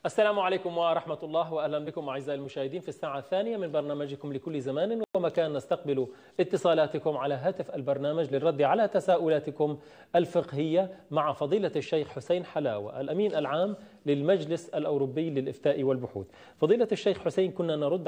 السلام عليكم ورحمة الله، وأهلا بكم أعزائي المشاهدين في الساعة الثانية من برنامجكم لكل زمان ومكان. نستقبل اتصالاتكم على هاتف البرنامج للرد على تساؤلاتكم الفقهية مع فضيلة الشيخ حسين حلاوة، الأمين العام للمجلس الأوروبي للإفتاء والبحوث. فضيلة الشيخ حسين، كنا نرد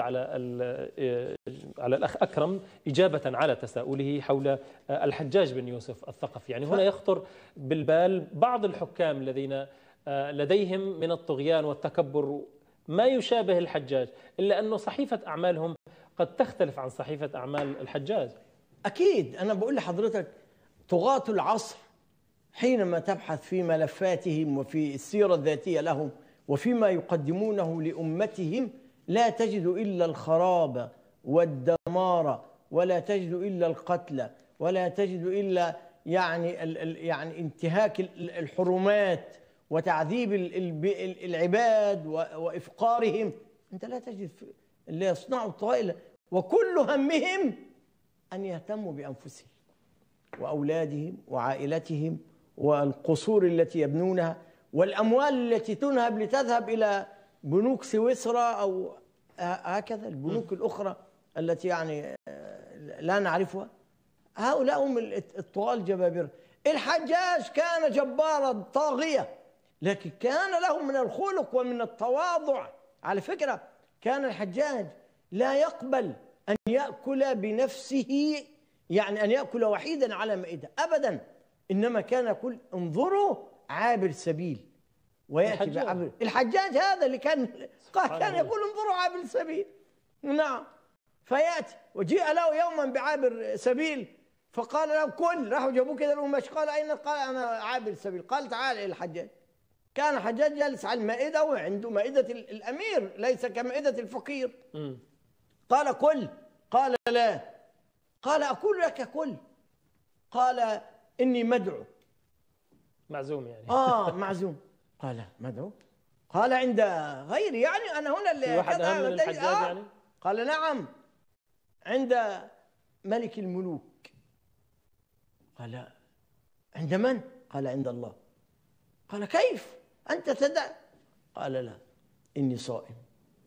على الأخ أكرم إجابة على تساؤله حول الحجاج بن يوسف الثقفي. يعني هنا يخطر بالبال بعض الحكام الذين لديهم من الطغيان والتكبر ما يشابه الحجاج، إلا أنه صحيفة أعمالهم قد تختلف عن صحيفة أعمال الحجاج. أكيد. أنا بقول لحضرتك طغاة العصر حينما تبحث في ملفاتهم وفي السيرة الذاتية لهم وفيما يقدمونه لأمتهم لا تجد إلا الخراب والدمار، ولا تجد إلا القتل، ولا تجد إلا يعني انتهاك الحرمات وتعذيب العباد وإفقارهم. أنت لا تجد اللي يصنعوا الطوائل وكل همهم أن يهتموا بأنفسهم وأولادهم وعائلتهم والقصور التي يبنونها والأموال التي تنهب لتذهب إلى بنوك سويسرا أو هكذا البنوك الأخرى التي يعني لا نعرفها. هؤلاء هم الطغاة الجبابرة. الحجاج كان جبارا طاغية، لكن كان له من الخلق ومن التواضع. على فكرة كان الحجاج لا يقبل أن يأكل بنفسه، يعني أن يأكل وحيدا على مائدة أبدا، إنما كان يقول انظروا عابر سبيل ويأتي بعبر. الحجاج هذا اللي كان يقول انظروا عابر سبيل. نعم. فيأتي وجيء له يوما بعابر سبيل فقال له كل، راحوا جابوه كده القماش، قال أين؟ قال أنا عابر سبيل. قال تعال إلى الحجاج. كان الحجاج جالس على المائدة وعنده مائدة الأمير ليس كمائدة الفقير. قال كل، قال لا. قال أقول لك كل. قال إني مدعو. معزوم يعني. معزوم. قال مدعو؟ قال عند غيري، يعني أنا هنا اللي واحد أهم من الحجاج يعني؟ قال نعم، عند ملك الملوك. قال عند من؟ قال عند الله. قال كيف أنت تدع؟ قال لا إني صائم.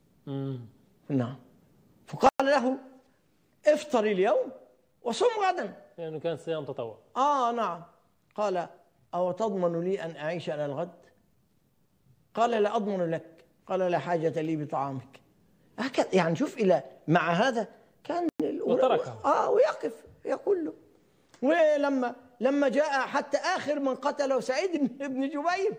نعم. فقال له افطر اليوم وصم غدا، لأنه يعني كان صيام تطوع. نعم. قال أو تضمن لي أن أعيش على الغد؟ قال لا أضمن لك. قال لا حاجة لي بطعامك. هكذا يعني. شوف إلى مع هذا كان وتركه ويقف يقول له. ولما جاء حتى آخر من قتله سعيد بن جبير،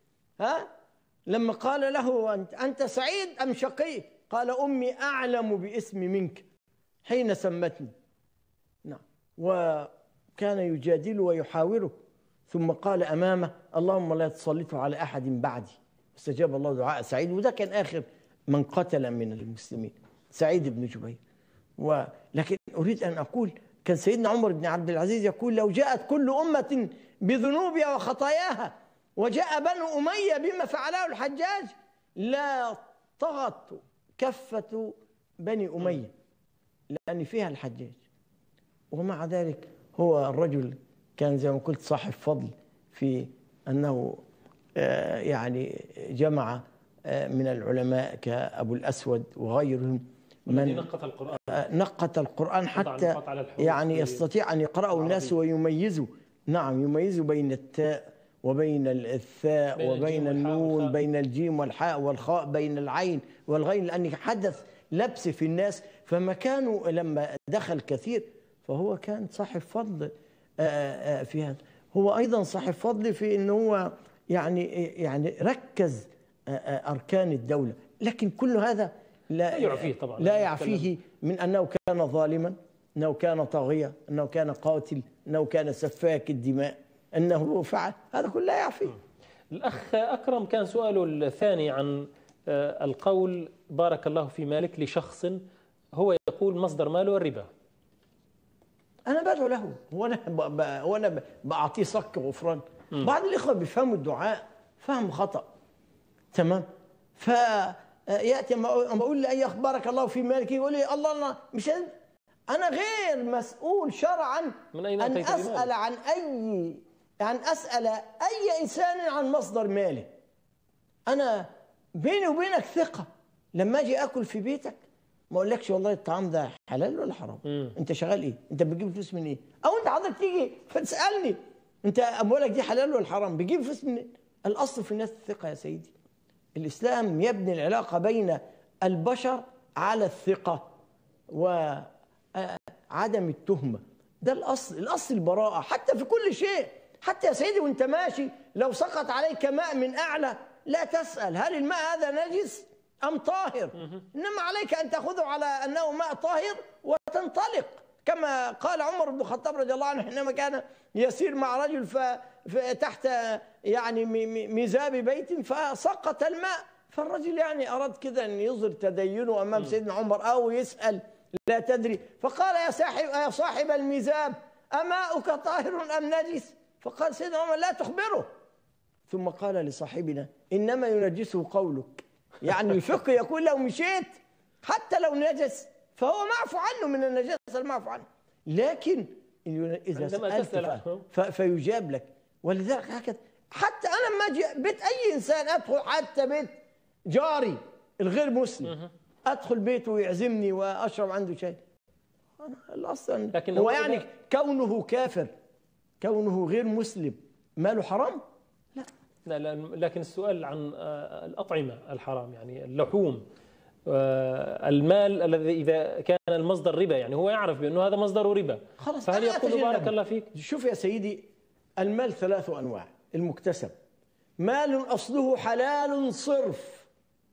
لما قال له أنت سعيد أم شقي؟ قال أمي أعلم باسم منك حين سمتني. نعم. وكان يجادله ويحاوره، ثم قال أمامه اللهم لا تسلطه على أحد بعدي. استجاب الله دعاء سعيد، وده كان آخر من قتل من المسلمين سعيد بن جبير. لكن أريد أن أقول كان سيدنا عمر بن عبد العزيز يقول لو جاءت كل أمة بذنوبها وخطاياها وجاء بنو أمية بما فعله الحجاج لا طغت كفة بني أمية، لأن فيها الحجاج. ومع ذلك هو الرجل كان زي ما قلت صاحب فضل في أنه يعني جمع من العلماء كأبو الأسود وغيرهم من نقط القرآن حتى يعني يستطيع أن يقرأه الناس ويميزوا. نعم، يميزوا بين التاء وبين الثاء وبين النون، بين الجيم والحاء والخاء، بين العين والغين، لأن حدث لبس في الناس. فما كانوا لما دخل كثير فهو كان صاحب فضل في هذا. هو أيضا صاحب فضل في أنه هو يعني ركز أركان الدولة، لكن كل هذا لا يعفيه طبعا، لا يعفيه من أنه كان ظالما، أنه كان طاغية، أنه كان قاتل، أنه كان سفاك الدماء، أنه فعل هذا كله لا يعفيه. الأخ أكرم كان سؤاله الثاني عن القول بارك الله في مالك لشخص هو يقول مصدر ماله الربا. أنا بدعو له، وأنا بعطيه صك غفران. بعض الإخوة بيفهموا الدعاء فهم خطأ، تمام؟ فيأتي أما أقول لأي بارك الله في مالك يقول لي الله مش أنا غير مسؤول شرعا أن أسأل عن أسأل أي إنسان عن مصدر ماله. أنا بيني وبينك ثقة. لما أجي أكل في بيتك ما أقولكش والله الطعام ده حلال ولا حرام. أنت شغال إيه؟ أنت بتجيب فلوس من إيه؟ أو أنت حضرتك تيجي فتسألني أنت أموالك دي حلال ولا حرام؟ بتجيب فلوس من إيه؟ الأصل في الناس الثقة يا سيدي. الإسلام يبني العلاقة بين البشر على الثقة وعدم التهمة. ده الأصل، الأصل البراءة حتى في كل شيء. حتى يا سيدي وانت ماشي لو سقط عليك ماء من أعلى لا تسأل هل الماء هذا نجس أم طاهر، إنما عليك أن تأخذه على أنه ماء طاهر وتنطلق، كما قال عمر بن الخطاب رضي الله عنه حينما كان يسير مع رجل تحت يعني ميزاب بيت فسقط الماء، فالرجل يعني أراد كده أن يظهر تدينه أمام سيدنا عمر أو يسأل لا تدري، فقال يا صاحب الميزاب أماؤك طاهر أم نجس؟ فقال سيدنا عمر لا تخبره، ثم قال لصاحبنا إنما ينجسه قولك. يعني الفقه يقول لو مشيت حتى لو نجس فهو معفو عنه من النجاسة المعفو عنه، لكن إذا سألت فيجاب لك. ولذلك هكذا حتى أنا لما أجي بيت أي إنسان أدخل، حتى بيت جاري الغير مسلم أدخل بيته ويعزمني وأشرب عنده شاي، الأصل لكن هو يعني كونه كافر كونه غير مسلم ماله حرام؟ لا، لكن السؤال عن الأطعمة الحرام، يعني اللحوم، المال الذي إذا كان المصدر ربا، يعني هو يعرف بأنه هذا مصدره ربا، خلاص فهل يقول بارك الله فيك؟ شوف يا سيدي، المال 3 أنواع: المكتسب، مال أصله حلال صرف،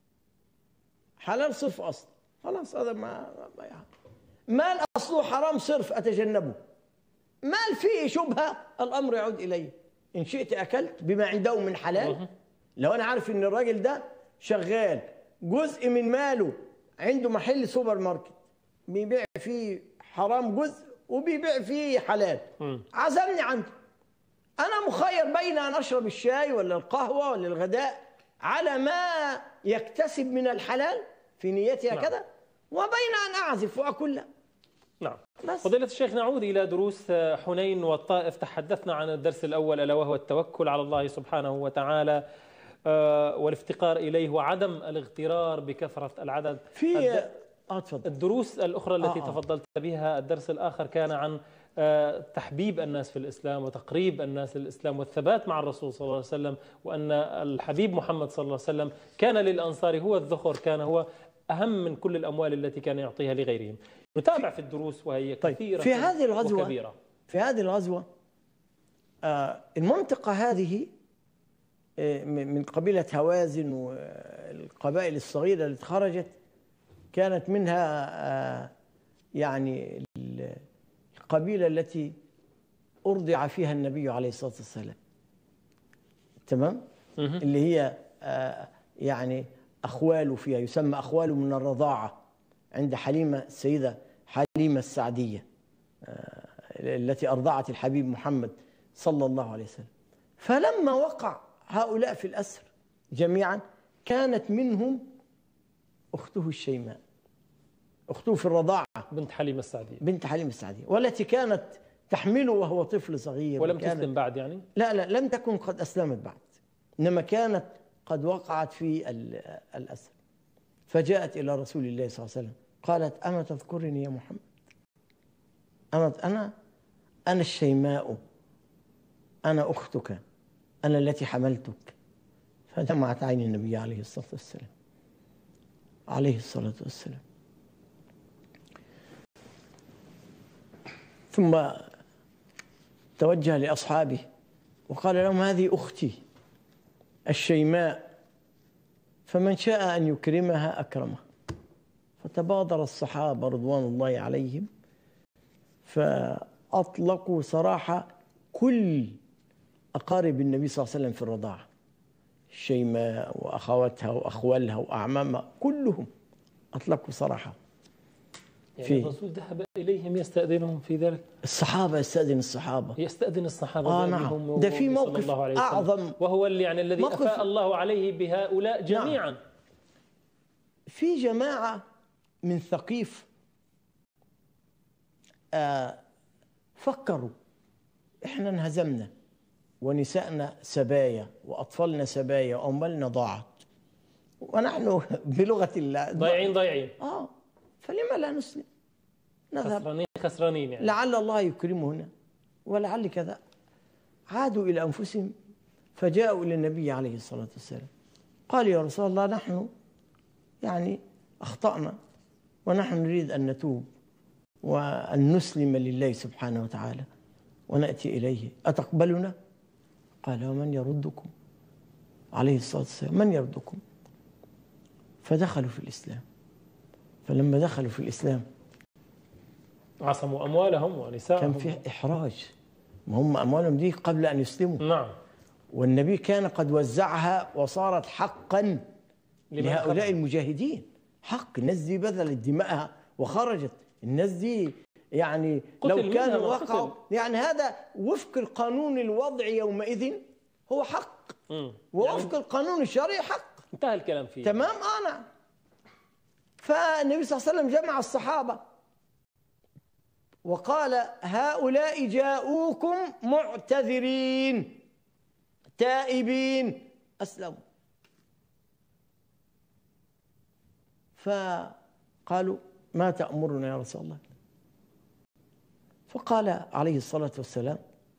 حلال صرف أصل، خلاص هذا ما يعني. مال أصله حرام صرف أتجنبه، مال فيه شبهة الأمر يعود إليه، إن شئت أكلت بما عنده من حلال. لو أنا عارف إن الراجل ده شغال جزء من ماله عنده محل سوبر ماركت بيبيع فيه حرام جزء وبيبيع فيه حلال، عزمني عنده، أنا مخير بين أن أشرب الشاي ولا القهوة ولا الغداء على ما يكتسب من الحلال في نيتي هكذا، وبين أن أعزف وأكل له. نعم. فضيلة الشيخ، نعود إلى دروس حنين والطائف. تحدثنا عن الدرس الأول ألا وهو التوكل على الله سبحانه وتعالى والافتقار إليه وعدم الاغترار بكثرة العدد. في الدروس الأخرى التي تفضلت بها، الدرس الآخر كان عن تحبيب الناس في الإسلام وتقريب الناس للإسلام والثبات مع الرسول صلى الله عليه وسلم، وأن الحبيب محمد صلى الله عليه وسلم كان للأنصار هو الذخر، كان هو أهم من كل الأموال التي كان يعطيها لغيرهم. نتابع في الدروس وهي كثيرة في هذه الغزوة وكبيرة. في هذه الغزوة المنطقة هذه من قبيلة هوازن والقبائل الصغيرة التي خرجت، كانت منها يعني القبيلة التي أرضع فيها النبي عليه الصلاة والسلام، تمام؟ اللي هي يعني أخواله فيها، يسمى أخواله من الرضاعة عند حليمة، السيدة حليمة السعدية التي أرضعت الحبيب محمد صلى الله عليه وسلم. فلما وقع هؤلاء في الأسر جميعا كانت منهم أخته الشيماء، أخته في الرضاعة بنت حليمة السعدية، بنت حليمة السعدية، والتي كانت تحمله وهو طفل صغير. ولم تسلم بعد يعني؟ لا لم تكن قد أسلمت بعد، إنما كانت قد وقعت في الأسر. فجاءت إلى رسول الله صلى الله عليه وسلم قالت أما تذكرني يا محمد؟ أنا الشيماء، أنا أختك، أنا التي حملتك. فدمعت عين النبي عليه الصلاة والسلام ثم توجه لأصحابه وقال لهم هذه أختي الشيماء، فمن شاء أن يكرمها أكرمه. فتبادر الصحابة رضوان الله عليهم فأطلقوا صراحة كل أقارب النبي صلى الله عليه وسلم في الرضاعة، الشيماء وأخواتها وأخوالها وأعمامها كلهم أطلقوا صراحة. يعني الرسول ذهب إليهم يستأذنهم في ذلك؟ الصحابة يستأذن الصحابة نعم. ده في موقف أعظم، وهو يعني الذي أفاء الله عليه بهؤلاء جميعا. نعم. في جماعة من ثقيف فكروا إحنا انهزمنا ونسائنا سبايا وأطفالنا سبايا وأموالنا ضاعت ونحن بلغة ضايعين. فلما لا نسلم؟ نذهب خسرانين يعني. لعل الله يكرمنا ولعل كذا. عادوا إلى أنفسهم فجاءوا إلى النبي عليه الصلاة والسلام، قال يا رسول الله نحن يعني أخطأنا ونحن نريد أن نتوب وأن نسلم لله سبحانه وتعالى ونأتي إليه، أتقبلنا؟ قال ومن يردكم؟ عليه الصلاة والسلام من يردكم؟ فدخلوا في الإسلام. فلما دخلوا في الإسلام عصموا أموالهم ونساءهم. كان فيه إحراج، ما هم أموالهم دي قبل أن يسلموا. نعم. والنبي كان قد وزعها وصارت حقا لهؤلاء المجاهدين. حق، الناس دي بذلت دماءها وخرجت، الناس دي يعني لو كانوا وقعوا يعني هذا وفق القانون الوضعي يومئذ هو حق، ووفق القانون الشرعي حق. انتهى الكلام فيه. تمام. نعم. فالنبي صلى الله عليه وسلم جمع الصحابة وقال هؤلاء جاءوكم معتذرين تائبين أسلموا. فقالوا ما تأمرنا يا رسول الله؟ فقال عليه الصلاة والسلام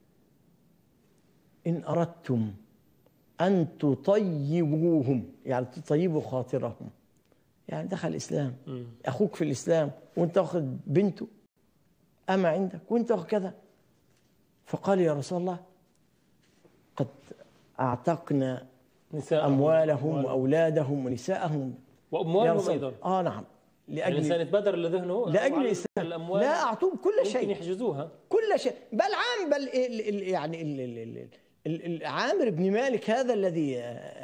إن أردتم أن تطيبوهم، يعني تطيبوا خاطرهم، يعني دخل الإسلام، أخوك في الإسلام وأنت أخذ بنته أما عندك وأنت أخذ كذا. فقال يا رسول الله قد أعتقنا أموالهم وأولادهم ونساءهم وأموالهم أيضا. نعم. لأجل الإنسان يتبادر لذهنه لأجل الإسلام الأموال لا أعطوهم كل شيء، ممكن يحجزوها كل شيء. بل عامر بن مالك هذا الذي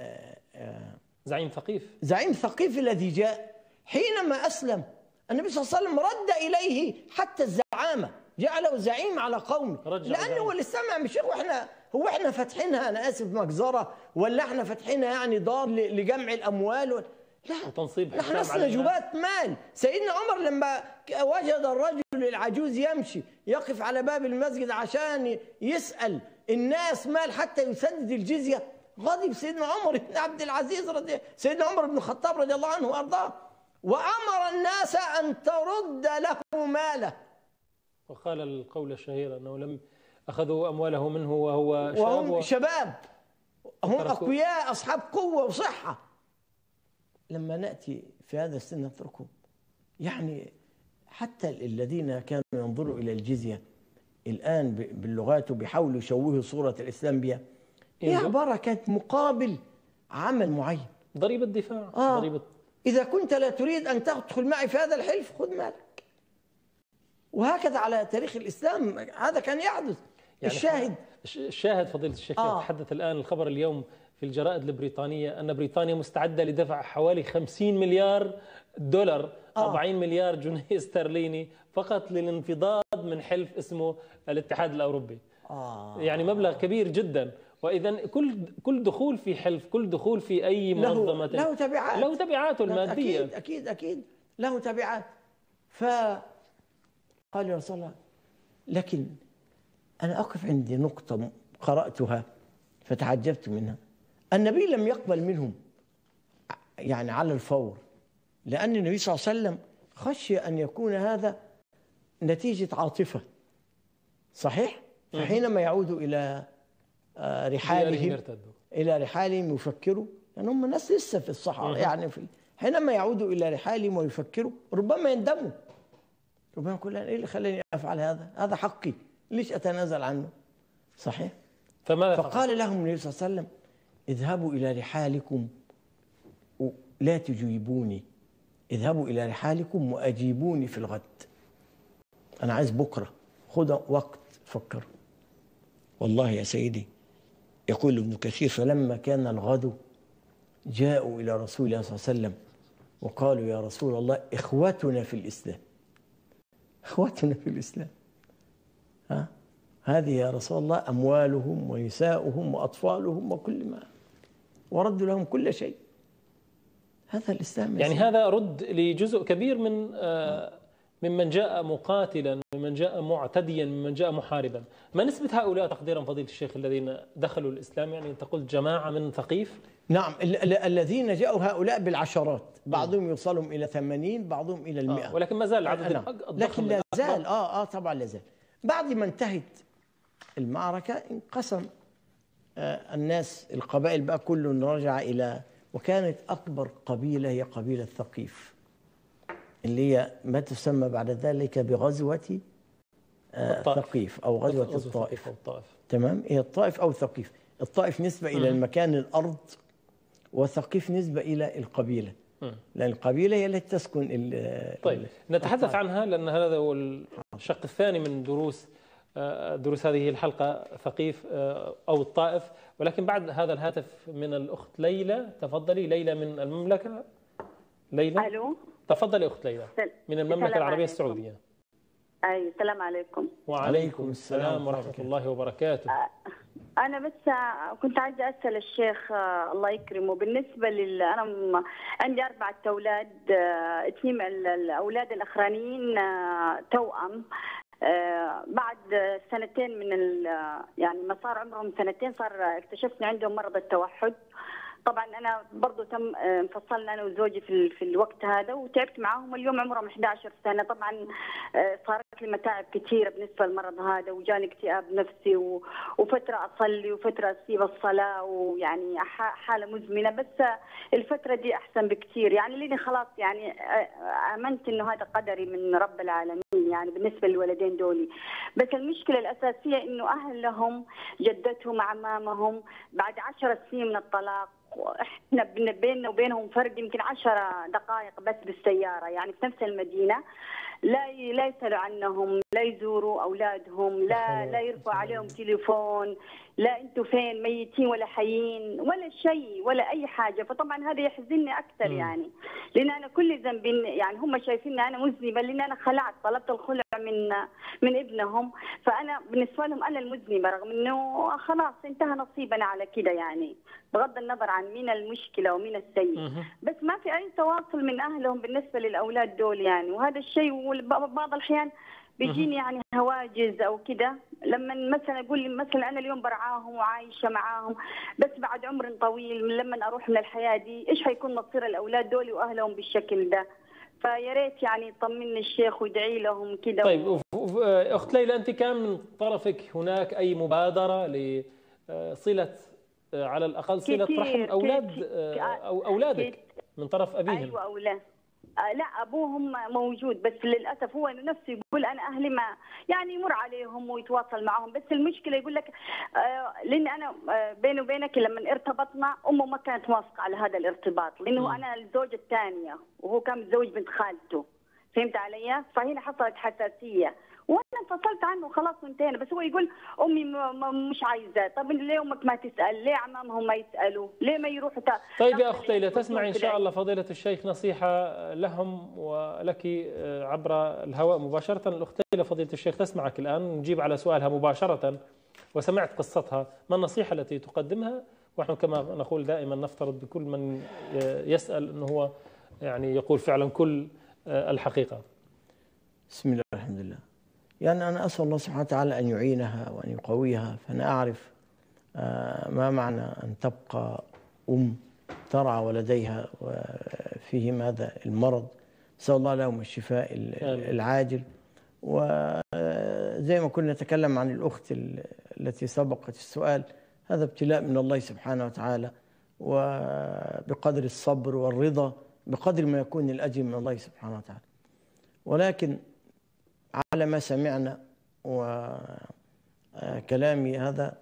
زعيم ثقيف الذي جاء حينما أسلم النبي صلى الله عليه وسلم رد إليه حتى الزعامة، جعله زعيم على قومه، لأنه الإسلام مش هو احنا فاتحينها، أنا آسف، مجزرة، ولا احنا فاتحينها يعني دار لجمع الأموال لا، وتنصيب نحن لسنا جبات مال. سيدنا عمر لما وجد الرجل العجوز يمشي يقف على باب المسجد عشان يسأل الناس مال حتى يسدد الجزية، غضب سيدنا عمر بن عبد العزيز سيدنا عمر بن الخطاب رضي الله عنه وأرضاه، وأمر الناس أن ترد له ماله. وقال القول الشهير أنه لم أخذوا أمواله منه وهم شباب، هم أقوياء أصحاب قوة وصحة. لما نأتي في هذا السن نتركهم. يعني حتى الذين كانوا ينظروا إلى الجزية الآن باللغات وبيحاولوا يشوهوا صورة الإسلام بها، هي عبارة كانت مقابل عمل معين، ضريبة دفاع. ضريبة. إذا كنت لا تريد أن تدخل معي في هذا الحلف خذ مالك. وهكذا على تاريخ الإسلام هذا كان يحدث. يعني الشاهد فضيلة الشيخ يتحدث الآن الخبر اليوم في الجرائد البريطانية أن بريطانيا مستعدة لدفع حوالي 50 مليار دولار 40 مليار جنيه استرليني فقط للانفضاض من حلف اسمه الاتحاد الأوروبي. يعني مبلغ كبير جدا. وإذا كل دخول في حلف، كل دخول في أي منظمة له تبعات، له تبعاته المادية. أكيد له تبعات. فقال يا رسول الله لكن أنا أقف عند نقطة قرأتها فتعجبت منها. النبي لم يقبل منهم يعني على الفور، لأن النبي صلى الله عليه وسلم خشي أن يكون هذا نتيجة عاطفة، صحيح؟ فحينما يعودوا إلى رحالهم يفكروا، لأن هم الناس لسه في الصحراء يعني حينما يعودوا إلى رحالهم ويفكروا ربما يندموا، ربما يقول إيه اللي خلاني أفعل هذا حقي، ليش أتنازل عنه؟ صحيح؟ فقال لهم النبي صلى الله عليه وسلم اذهبوا إلى رحالكم لا تجيبوني، اذهبوا إلى رحالكم وأجيبوني في الغد. أنا عايز بكرة، خذ وقت فكر. والله يا سيدي يقول ابن كثير فلما كان الغد جاءوا إلى رسول الله صلى الله عليه وسلم وقالوا يا رسول الله إخوتنا في الإسلام، إخوتنا في الإسلام، هذه يا رسول الله أموالهم ونساؤهم وأطفالهم وكل ما، وردوا لهم كل شيء. هذا الإسلام يعني هذا رد لجزء كبير ممن جاء مقاتلا، ممن جاء معتديا، ممن جاء محاربا. ما نسبة هؤلاء تقديرا فضيلة الشيخ الذين دخلوا الإسلام؟ يعني أنت قلت جماعة من ثقيف نعم، الذين جاءوا هؤلاء بالعشرات، بعضهم يوصلهم إلى 80، بعضهم إلى 100. ولكن ما زال العدد نعم. لكن لا زال طبعا لا زال. بعد ما انتهت المعركة انقسم الناس، القبائل بقى كل رجع إلى، وكانت أكبر قبيلة هي قبيلة ثقيف، اللي هي ما تسمى بعد ذلك بغزوة ثقيف أو غزوة الطائف. تمام، هي الطائف أو ثقيف. الطائف نسبة إلى المكان، الأرض، وثقيف نسبة إلى القبيلة، لأن القبيلة هي التي تسكن. طيب نتحدث عنها، لأن هذا هو الشق الثاني من دروس هذه الحلقة، ثقيف أو الطائف. ولكن بعد هذا الهاتف من الأخت ليلى. تفضلي ليلى من المملكة. ليلى. ألو. تفضلي أخت ليلى من المملكة العربية السعودية. أي السلام عليكم. وعليكم السلام ورحمة الله وبركاته. أنا بس كنت عايزة أسأل الشيخ الله يكرمه، بالنسبة أنا عندي 4 أولاد، 2 من الأولاد الأخرانيين توأم. بعد 2 من يعني ما صار عمرهم 2 صار اكتشفنا عندهم مرض التوحد. طبعا انا برضه تم انفصلنا انا وزوجي في الوقت هذا، وتعبت معاهم، اليوم عمرهم 11 سنه. طبعا صارت لي متاعب كثيره بالنسبه للمرض هذا، وجاني اكتئاب نفسي، وفتره اصلي وفتره اسيب الصلاه، ويعني حاله مزمنه. بس الفتره دي احسن بكثير، يعني لاني خلاص يعني امنت انه هذا قدري من رب العالمين، يعني بالنسبه للولدين دولي. بس المشكله الاساسيه انه اهلهم، جدتهم، عمامهم، بعد 10 سنين من الطلاق، احنا بيننا وبينهم فرق يمكن 10 دقائق بس بالسياره، يعني في نفس المدينه. لا يسالوا عنهم، لا يزوروا اولادهم، لا يرفعوا عليهم تليفون، لا انتم فين، ميتين ولا حيين ولا شيء ولا اي حاجه. فطبعا هذا يحزنني اكثر، يعني لان انا كل ذنب، يعني هم شايفين انا مذنبه لان انا خلعت، طلبت الخلع من ابنهم. فانا بالنسبه لهم انا المذنبه، رغم انه خلاص انتهى نصيبنا على كده، يعني بغض النظر عن مين المشكله ومين السيء. بس ما في اي تواصل من اهلهم بالنسبه للاولاد دول يعني. وهذا الشيء بعض الاحيان بيجيني يعني هواجس او كده، لما مثلا اقول لي مثلا انا اليوم برعاهم وعايشه معاهم، بس بعد عمر طويل لما اروح من الحياه دي ايش حيكون مصير الاولاد دول واهلهم بالشكل ده؟ فيا ريت يعني يطمني الشيخ ويدعي لهم كده. طيب اخت ليلى، انت كان من طرفك هناك اي مبادره لصله على الاقل صله رحم اولادك من طرف ابيهم؟ ايوه اولاد. لا ابوهم موجود، بس للاسف هو نفسه يقول انا اهلي ما يعني يمر عليهم ويتواصل معهم. بس المشكله يقول لك لان انا بيني وبينك لما ارتبطنا امه ما كانت موافقه على هذا الارتباط، لانه انا الزوجه الثانيه وهو كان متزوج بنت خالته، فهمت علي؟ فهنا حصلت حساسيه وانا انفصلت عنه وخلاص وانتهينا. بس هو يقول امي مش عايزاه. طب ليه امك ما تسال؟ ليه عمامهم ما يسالوا؟ ليه ما يروحوا؟ طيب يا اخت ليلى، تسمعي ان شاء الله فضيله الشيخ نصيحه لهم ولك عبر الهواء مباشره. الاخت ليلى فضيله الشيخ تسمعك الان، نجيب على سؤالها مباشره، وسمعت قصتها. ما النصيحه التي تقدمها؟ ونحن كما نقول دائما نفترض بكل من يسال انه هو يعني يقول فعلا كل الحقيقه. بسم الله الحمد لله. يعني أنا أسأل الله سبحانه وتعالى أن يعينها وأن يقويها. فأنا أعرف ما معنى أن تبقى ترعى ولديها وفيهم هذا المرض. نسأل الله لهم الشفاء العاجل. وزي ما كنا نتكلم عن الأخت التي سبقت السؤال، هذا ابتلاء من الله سبحانه وتعالى، وبقدر الصبر والرضا بقدر ما يكون الأجر من الله سبحانه وتعالى. ولكن على ما سمعنا وكلامي هذا،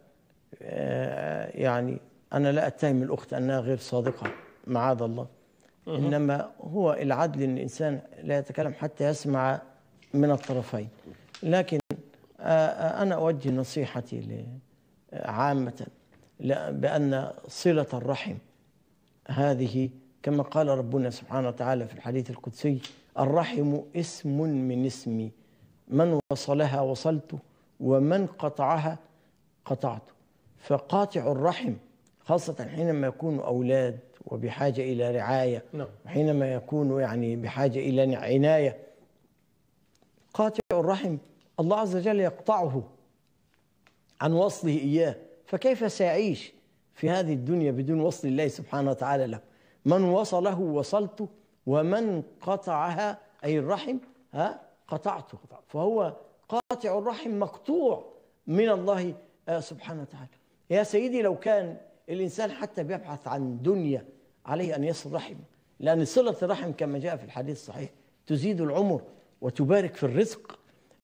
يعني أنا لا أتهم الأخت أنها غير صادقة معاذ الله، إنما هو العدل أن الإنسان لا يتكلم حتى يسمع من الطرفين. لكن أنا أوجه نصيحتي عامة بأن صلة الرحم هذه كما قال ربنا سبحانه وتعالى في الحديث القدسي: الرحم اسم من اسمي، من وصلها وصلته ومن قطعها قطعته. فقاطع الرحم خاصة حينما يكون أولاد وبحاجة إلى رعاية، وحينما يكون يعني بحاجة إلى عناية، قاطع الرحم الله عز وجل يقطعه عن وصله إياه، فكيف سيعيش؟ في هذه الدنيا بدون وصل الله سبحانه وتعالى له. من وصله وصلته، ومن قطعها أي الرحم قطعته. فهو قاطع الرحم مقطوع من الله سبحانه وتعالى. يا سيدي لو كان الإنسان حتى بيبحث عن دنيا عليه أن يصل رحمه، لأن صلة الرحم كما جاء في الحديث الصحيح تزيد العمر وتبارك في الرزق.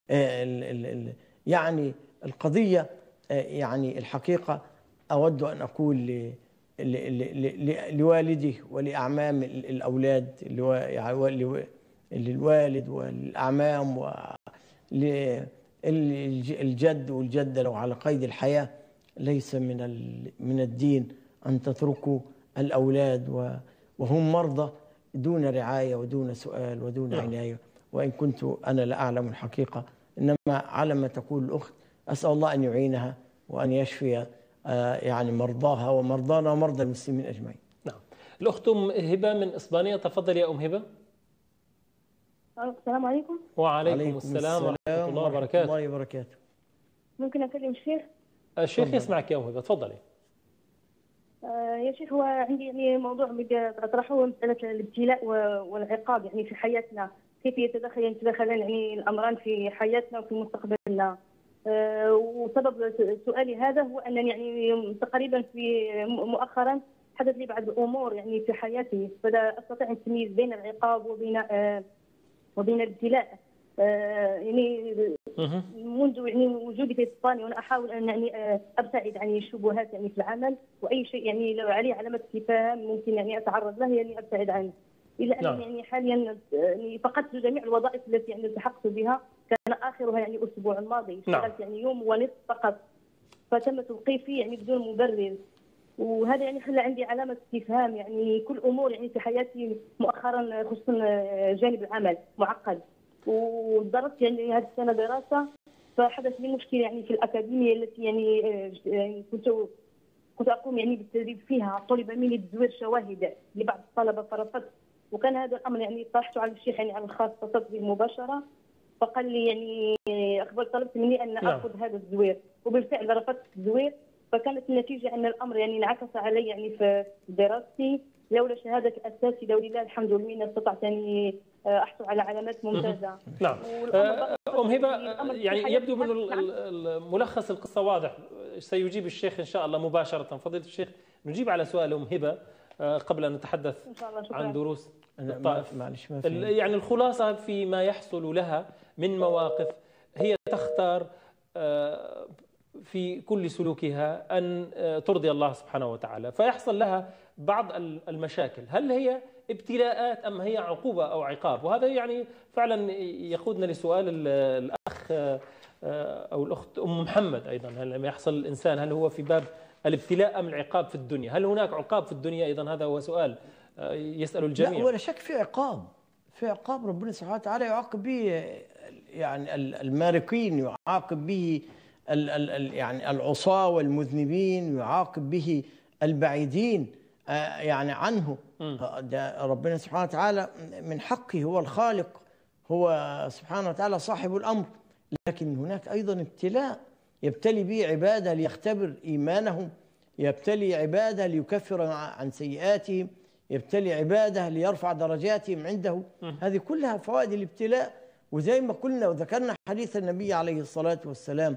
يعني القضية يعني الحقيقة أود أن أقول لوالده ولأعمام الأولاد، للوالد والأعمام وللجد والجدة لو على قيد الحياة، ليس من الدين أن تتركوا الأولاد وهم مرضى دون رعاية ودون سؤال ودون عناية. وإن كنت أنا لا أعلم الحقيقة، إنما على ما تقول الأخت، أسأل الله أن يعينها وأن يشفي يعني مرضاها ومرضانا ومرضى المسلمين أجمعين. نعم. الأخت أم هبة من إسبانيا، تفضل يا أم هبة. السلام عليكم. وعليكم السلام ورحمة الله وبركاته. ممكن أكلم الشيخ؟ الشيخ يسمعك يا أم هبة، تفضلي. يا شيخ، هو عندي يعني موضوع بدي أطرحه، مسألة الابتلاء والعقاب يعني في حياتنا، كيف يتدخلان يعني الأمران في حياتنا وفي مستقبلنا. وسبب سؤالي هذا هو أنني يعني تقريبا في مؤخرا حدث لي بعض الأمور يعني في حياتي، فلا أستطيع أن أميز بين العقاب وبين الابتلاء. يعني منذ يعني وجودي في اسبانيا وانا احاول ان يعني ابتعد عن الشبهات يعني في العمل، واي شيء يعني لو عليه علامه استفهام ممكن يعني اتعرض له يعني ابتعد عنه. الا انني يعني حاليا يعني فقدت جميع الوظائف التي يعني التحقت بها، كان اخرها يعني الاسبوع الماضي، اشتغلت يعني يوم ونصف فقط، فتم توقيفي يعني بدون مبرر. وهذا يعني خلى عندي علامه استفهام، يعني كل امور يعني في حياتي مؤخرا خصوصا جانب العمل معقد. ودرست يعني هذه السنه دراسه، فحدث لي مشكله يعني في الاكاديميه التي يعني كنت اقوم يعني بالتدريب فيها، طلب مني تزوير شواهد لبعض الطلبه فرفضت، وكان هذا الامر يعني طرحته على الشيخ يعني على الخاص، اتصلت به مباشره فقال لي يعني طلبت مني ان اخذ هذا الزوير، وبالفعل رفضت الزوير. فكانت النتيجه ان الامر يعني انعكس علي يعني في دراستي. لولا شهاده الاساسي ولله الحمد والمنه استطعت اني احصل على علامات ممتازه. نعم. ام هبه، يعني يبدو من ملخص القصه واضح، سيجيب الشيخ ان شاء الله مباشره. فضيله الشيخ، نجيب على سؤال ام هبه قبل ان نتحدث إن شاء الله. عن دروس الطائف. معلش يعني الخلاصه فيما يحصل لها من مواقف، هي تختار في كل سلوكها أن ترضي الله سبحانه وتعالى، فيحصل لها بعض المشاكل. هل هي ابتلاءات أم هي عقوبة أو عقاب؟ وهذا يعني فعلا يقودنا لسؤال الأخ أو الأخت أم محمد أيضا، هل لما يحصل الإنسان هل هو في باب الابتلاء أم العقاب في الدنيا؟ هل هناك عقاب في الدنيا أيضا؟ هذا هو سؤال يسأل الجميع. لا ولا شك في عقاب ربنا سبحانه وتعالى يعاقب به يعني المارقين، يعاقب به يعني العصاة والمذنبين، يعاقب به البعيدين يعني عنه. ده ربنا سبحانه وتعالى من حقه، هو الخالق، هو سبحانه وتعالى صاحب الأمر. لكن هناك أيضا ابتلاء يبتلي به عبادة ليختبر إيمانهم، يبتلي عبادة ليكفر عن سيئاتهم، يبتلي عبادة ليرفع درجاتهم عنده. هذه كلها فوائد الابتلاء. وزي ما قلنا وذكرنا حديث النبي عليه الصلاة والسلام،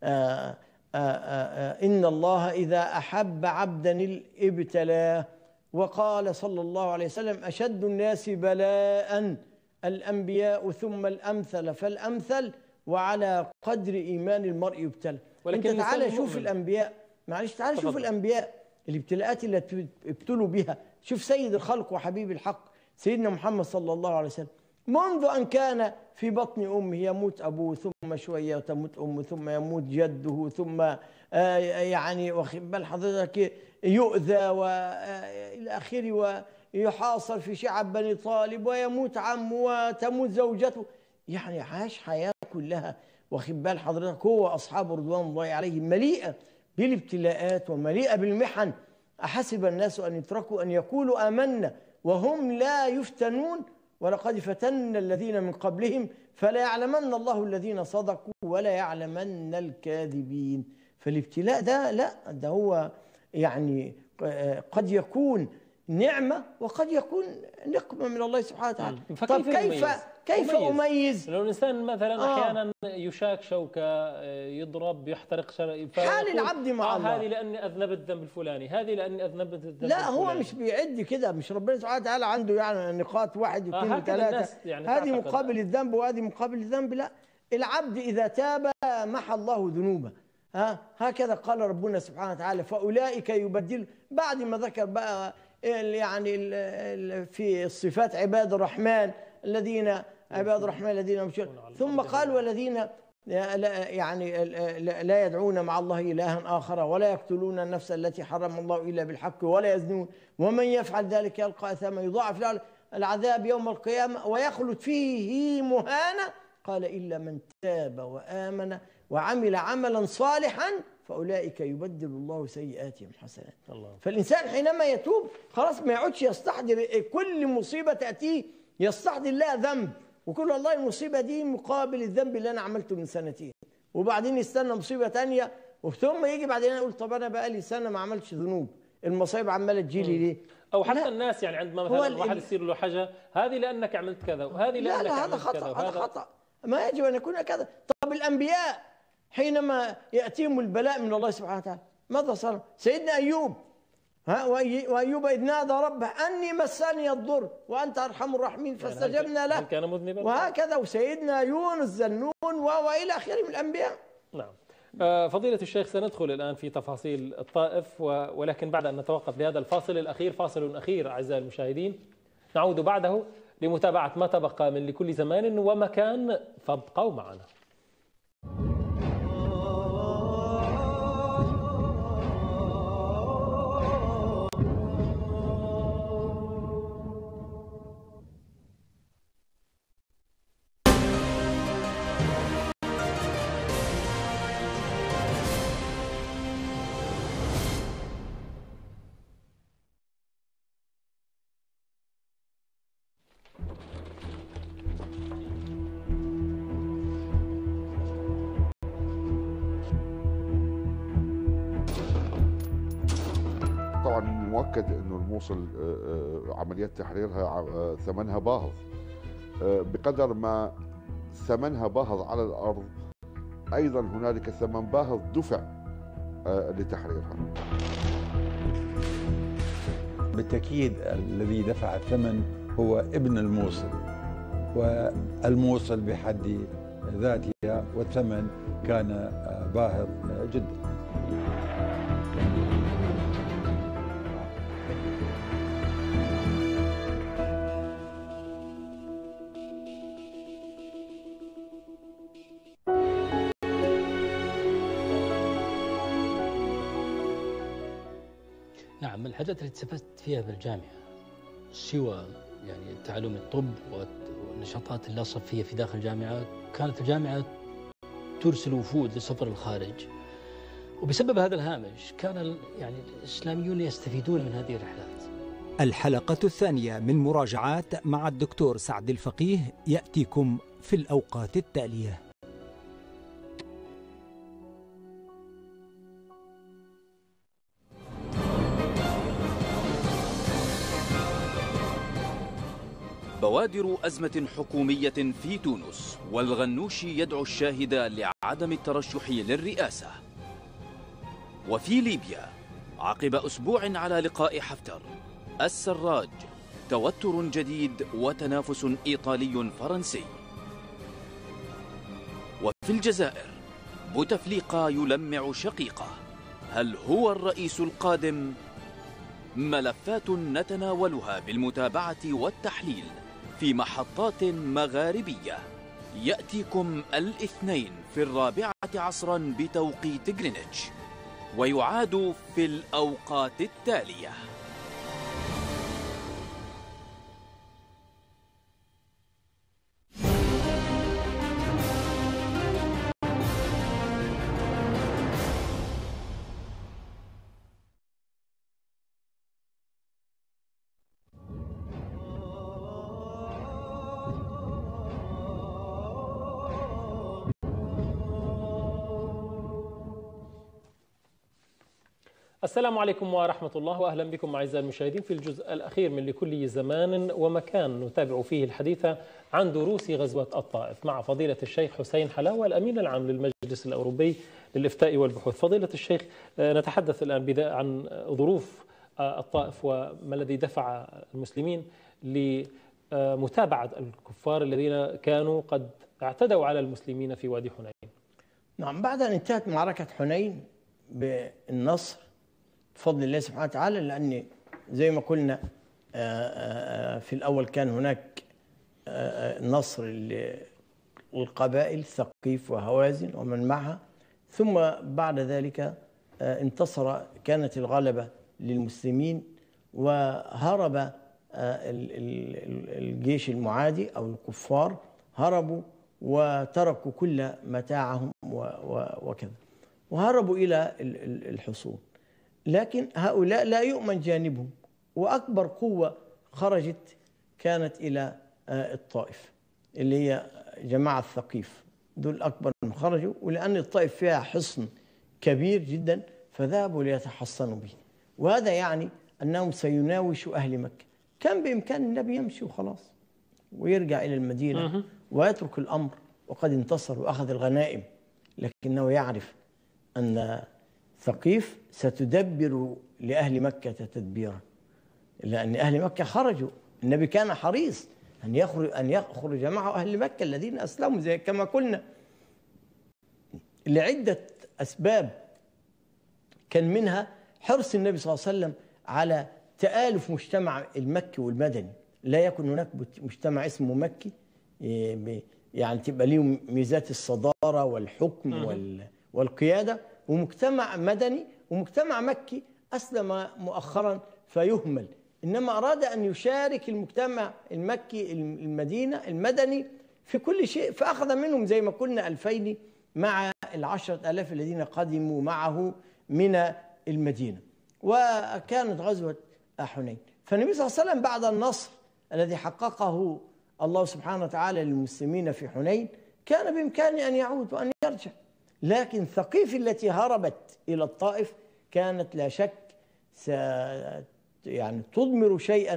إن الله إذا أحب عبدا الابتلاه. وقال صلى الله عليه وسلم: أشد الناس بلاء الأنبياء ثم الأمثل فالأمثل وعلى قدر إيمان المرء يبتلى. ولكن تعالى شوف الأنبياء، معلش تعالى شوف الأنبياء الابتلاءات التي ابتلوا بها. شوف سيد الخلق وحبيب الحق سيدنا محمد صلى الله عليه وسلم، منذ أن كان في بطن أمه يموت أبوه، ثم شوية تموت أمه، ثم يموت جده، ثم يعني واخد بال حضرتك يؤذى وإلى آخره، ويحاصر في شعب بني طالب، ويموت عمه وتموت زوجته. يعني عاش حياة كلها واخد بال حضرتك هو أصحاب رضوان الله عليهم مليئة بالابتلاءات ومليئة بالمحن. أحسب الناس أن يتركوا أن يقولوا آمنا وهم لا يفتنون ولقد فتنا الذين من قبلهم فلا يعلمن الله الذين صدقوا ولا يعلمن الكاذبين. فالابتلاء ده لا، ده هو يعني قد يكون نعمة وقد يكون نقمة من الله سبحانه وتعالى. طب كيف أميز؟ لو الإنسان مثلا أحيانا يشاك شوكة، يضرب، يحترق حال العبد مع الله، هذه لأني أذنبت الذنب الفلاني، هذه لأني أذنبت الذنب لا الفلاني. هو مش بيعد كده، مش ربنا سبحانه وتعالى عنده يعني نقاط 1 2 3 يعني هذه مقابل الذنب وهذه مقابل الذنب. لا، العبد إذا تاب محى الله ذنوبه. هكذا قال ربنا سبحانه وتعالى فأولئك يبدل، بعد ما ذكر بقى يعني في الصفات عباد الرحمن الذين يمشون، ثم قال والذين يعني لا يدعون مع الله إلها آخر ولا يقتلون النفس التي حرم الله إلا بالحق ولا يزنون ومن يفعل ذلك يلقى أثاما يضاعف له العذاب يوم القيامة ويخلد فيه مهانا. قال إلا من تاب وآمن وعمل عملا صالحا فأولئك يبدل الله سيئاتهم حسنات. فالإنسان حينما يتوب خلاص ما يقعدش يستحضر كل مصيبة تأتيه يستحضر لها ذنب وكل والله المصيبة دي مقابل الذنب اللي أنا عملته من 2 سنين، وبعدين يستنى مصيبة تانية ثم يجي بعدين يقول طب أنا بقى لي سنة ما عملتش ذنوب، المصايب عمالة تجيلي ليه؟ أو حتى الناس يعني عندما مثلا واحد يصير له حاجة هذه لأنك عملت كذا وهذه لأنك عملت كذا. هذا خطأ، ما يجب أن يكون كذا. طب الأنبياء حينما يأتيهم البلاء من الله سبحانه وتعالى ماذا صار؟ سيدنا أيوب وأيوب إذ نادى ربه أني مسني الضر وأنت أرحم الراحمين فاستجبنا له، كان مذنبا وهكذا. وسيدنا يونس ذنون وإلى آخره من الأنبياء. نعم. فضيلة الشيخ سندخل الآن في تفاصيل الطائف، ولكن بعد أن نتوقف لهذا الفاصل الأخير، فاصل أخير أعزائي المشاهدين، نعود بعده لمتابعة ما تبقى من لكل زمان ومكان، فابقوا معنا. طبعا مؤكد انه الموصل عمليات تحريرها ثمنها باهظ، بقدر ما ثمنها باهظ على الارض ايضا هنالك ثمن باهظ دفع لتحريرها. بالتاكيد الذي دفع الثمن هو ابن الموصل، والموصل بحد ذاتها والثمن كان باهظ جدا. نعم، الحاجات اللي استفدت فيها بالجامعة سوى يعني تعلم الطب والنشاطات اللاصفية في داخل الجامعة، كانت الجامعة ترسل وفود للسفر الخارج، وبسبب هذا الهامش كان يعني الإسلاميون يستفيدون من هذه الرحلات. الحلقة الثانية من مراجعات مع الدكتور سعد الفقيه يأتيكم في الأوقات التالية. بوادر أزمة حكومية في تونس، والغنوشي يدعو الشاهد لعدم الترشح للرئاسة. وفي ليبيا عقب أسبوع على لقاء حفتر، السراج توتر جديد وتنافس إيطالي فرنسي. وفي الجزائر بوتفليقة يلمع شقيقة، هل هو الرئيس القادم؟ ملفات نتناولها بالمتابعة والتحليل في محطات مغاربية. يأتيكم الاثنين في 4 عصرا بتوقيت غرينتش، ويعاد في الأوقات التالية. السلام عليكم ورحمة الله، وأهلا بكم أعزائي المشاهدين في الجزء الأخير من لكل زمان ومكان، نتابع فيه الحديث عن دروس غزوة الطائف مع فضيلة الشيخ حسين حلاوة الأمين العام للمجلس الأوروبي للإفتاء والبحوث. فضيلة الشيخ، نتحدث الآن عن ظروف الطائف وما الذي دفع المسلمين لمتابعة الكفار الذين كانوا قد اعتدوا على المسلمين في وادي حنين. نعم، بعد أن انتهت معركة حنين بالنصر بفضل الله سبحانه وتعالى، لأن زي ما قلنا في الأول كان هناك نصر للقبائل ثقيف وهوازن ومن معها، ثم بعد ذلك كانت الغلبة للمسلمين، وهرب الجيش المعادي أو الكفار، هربوا وتركوا كل متاعهم وكذا، وهربوا إلى الحصون. لكن هؤلاء لا يؤمن جانبهم، وأكبر قوة خرجت كانت إلى الطائف اللي هي جماعة الثقيف، دول أكبر من خرجوا، ولأن الطائف فيها حصن كبير جدا فذهبوا ليتحصنوا به، وهذا يعني أنهم سيناوشوا أهل مكة. كان بإمكان النبي يمشي وخلاص ويرجع إلى المدينة ويترك الأمر وقد انتصر وأخذ الغنائم، لكنه يعرف أن ثقيف ستدبر لأهل مكة تدبيرا، لأن أهل مكة خرجوا. النبي كان حريص أن يخرج معه أهل مكة الذين أسلموا زي كما قلنا لعدة أسباب، كان منها حرص النبي صلى الله عليه وسلم على تآلف مجتمع المكي والمدني، لا يكون هناك مجتمع اسمه مكي يعني تبقى ليهم ميزات الصدارة والحكم والقيادة، ومجتمع مدني ومجتمع مكي أسلم مؤخرا فيهمل، إنما أراد أن يشارك المجتمع المكي المدني في كل شيء، فأخذ منهم زي ما قلنا 2000 مع 10,000 الذين قدموا معه من المدينة، وكانت غزوة حنين. فالنبي صلى الله عليه وسلم بعد النصر الذي حققه الله سبحانه وتعالى للمسلمين في حنين كان بإمكانه أن يعود وأن يرجع، لكن ثقيف التي هربت إلى الطائف كانت لا شك يعني تضمر شيئا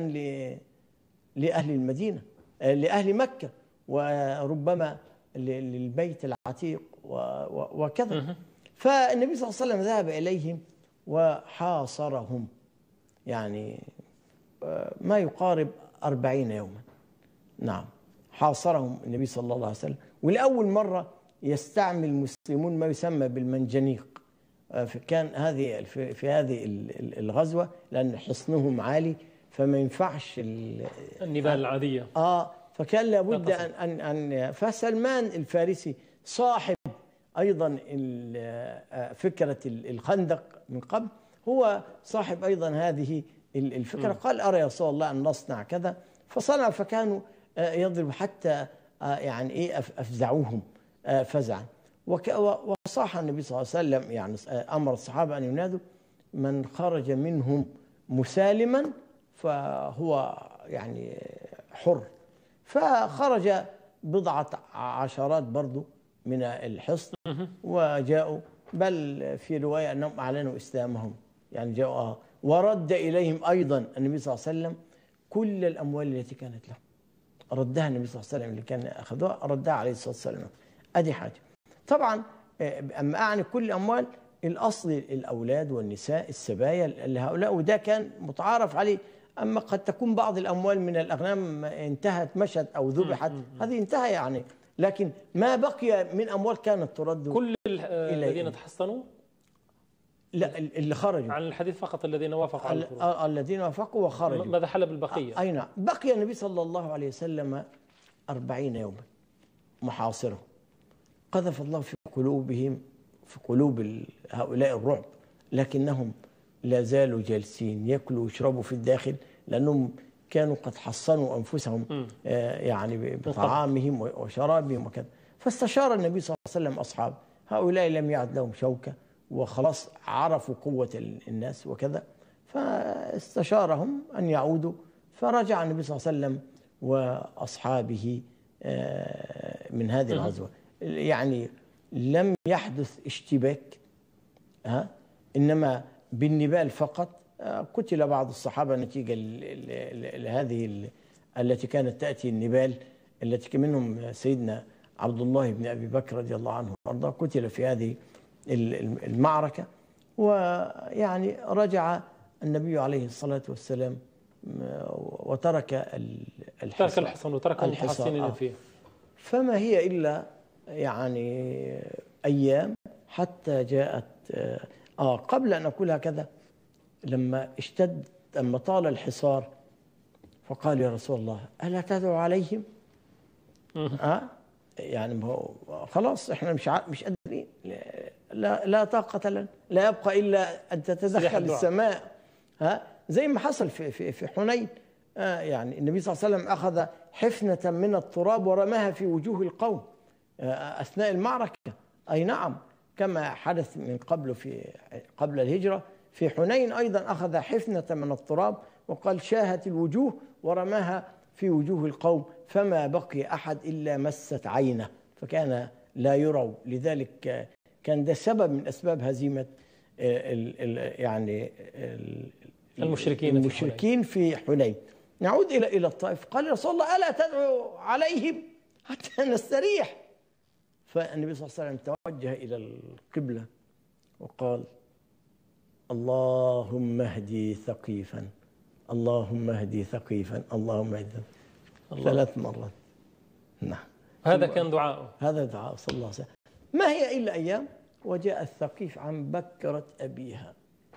لأهل المدينة، لأهل مكة، وربما للبيت العتيق وكذا. فالنبي صلى الله عليه وسلم ذهب إليهم وحاصرهم، يعني ما يقارب 40 يوما. نعم، حاصرهم النبي صلى الله عليه وسلم، ولأول مرة يستعمل المسلمون ما يسمى بالمنجنيق. فكان في هذه الغزوة لأن حصنهم عالي فما ينفعش النبال العادية. فكان لابد أن فسلمان الفارسي صاحب أيضا فكرة الخندق من قبل، هو صاحب أيضا هذه الفكرة. قال أرى يا رسول الله أن نصنع كذا، فصنع، فكانوا يضرب حتى يعني إيه أفزعوهم فزعا. وصاح النبي صلى الله عليه وسلم، يعني أمر الصحابة أن ينادوا من خرج منهم مسالما فهو يعني حر. فخرج بضعة عشرات برضو من الحصن وجاءوا، بل في رواية أنهم أعلنوا إسلامهم، يعني جاءوا ورد إليهم أيضا النبي صلى الله عليه وسلم كل الأموال التي كانت لهم، ردها النبي صلى الله عليه وسلم اللي كان أخذوها ردها عليه الصلاة والسلام. أدي حاجة. طبعا أما أعني كل الأموال، الأصل الأولاد والنساء السبايا لهؤلاء، وده كان متعارف عليه. أما قد تكون بعض الأموال من الأغنام انتهت مشت أو ذبحت، هذه انتهى يعني، لكن ما بقي من أموال كانت ترد. كل الذين تحصنوا؟ لا، اللي خرجوا عن الحديث فقط الذين وافقوا على الخروج. الذين وافقوا وخرجوا. ماذا حل بالبقية؟ أي نعم، بقي النبي صلى الله عليه وسلم 40 يوما محاصرة، قذف الله في قلوبهم، في قلوب هؤلاء الرعب، لكنهم لا زالوا جالسين يأكلوا ويشربوا في الداخل، لأنهم كانوا قد حصنوا أنفسهم يعني بطعامهم وشرابهم وكذا. فاستشار النبي صلى الله عليه وسلم أصحابه، هؤلاء لم يعد لهم شوكة وخلاص عرفوا قوة الناس وكذا، فاستشارهم أن يعودوا. فرجع النبي صلى الله عليه وسلم وأصحابه من هذه الغزوة، يعني لم يحدث اشتباك، إنما بالنبال فقط. قتل بعض الصحابة نتيجة لهذه التي كانت تأتي النبال، التي منهم سيدنا عبد الله بن أبي بكر رضي الله عنه وأرضاه، قتل في هذه المعركة. ويعني رجع النبي عليه الصلاة والسلام وترك الحصن وترك المتحصنين فيه. فما هي إلا يعني أيام حتى جاءت قبل أن أقول هكذا، لما طال الحصار فقال يا رسول الله ألا تدعو عليهم؟ يعني خلاص احنا مش قادرين، لا طاقة لنا، لا يبقى إلا أن تتدخل السماء. زي ما حصل في حنين. يعني النبي صلى الله عليه وسلم أخذ حفنة من التراب ورماها في وجوه القوم أثناء المعركة. أي نعم، كما حدث من قبل الهجرة في حنين أيضا أخذ حفنة من التراب وقال شاهت الوجوه ورماها في وجوه القوم فما بقي أحد إلا مست عينه فكان لا يروا. لذلك كان ده سبب من أسباب هزيمة يعني المشركين في حنين. نعود إلى الطائف. قال رسول الله ألا تدعو عليهم حتى نستريح؟ فالنبي صلى الله عليه وسلم توجه إلى القبلة وقال اللهم اهدي ثقيفا، اللهم اهدي ثقيفا، اللهم اهدي 3 مرات. نعم، هذا كان دعاء، هذا دعاء صلى الله عليه وسلم. ما هي إلا أيام وجاء الثقيف عن بكرة أبيها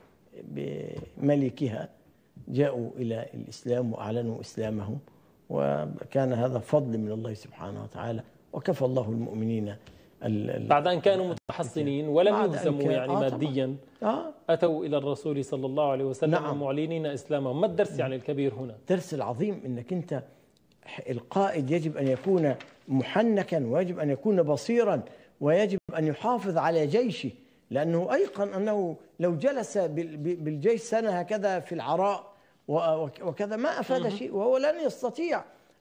بملكها، جاءوا إلى الإسلام وأعلنوا إسلامهم، وكان هذا فضل من الله سبحانه وتعالى، وكفى الله المؤمنين بعد أن كانوا متحصنين ولم يهزموا يعني ماديا. أتوا إلى الرسول صلى الله عليه وسلم. نعم. معلنين إسلامهم. ما الدرس يعني الكبير هنا؟ الدرس العظيم أنك أنت القائد يجب أن يكون محنكا، ويجب أن يكون بصيرا، ويجب أن يحافظ على جيشه، لأنه أيقن أنه لو جلس بالجيش سنة هكذا في العراء وكذا ما أفاد شيء، وهو لن يستطيع